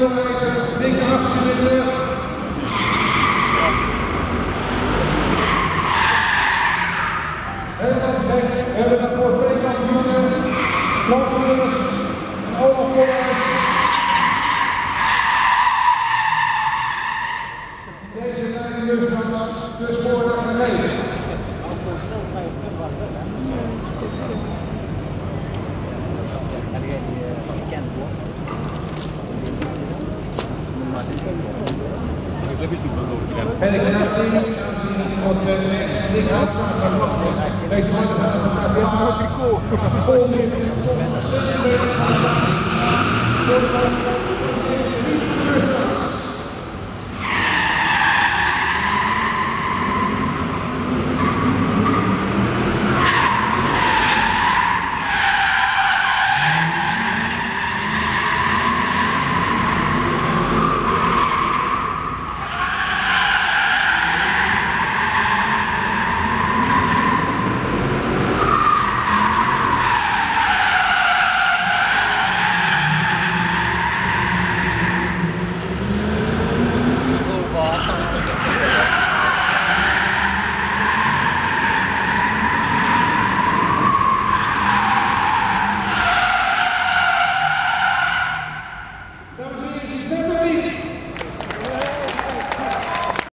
onderwijzer, dikke actie in de rug. Helemaal gek, we hebben daarvoor 2 kampioenen, Frans Mullers en Olaf Koolhuis. Deze zijn dus van de spoordag gereden. En ik ben aangenemen, dames en heren, wat Nick Houtzaam gaat wachten. Deze mannen gaan elkaar weer vol meer voor de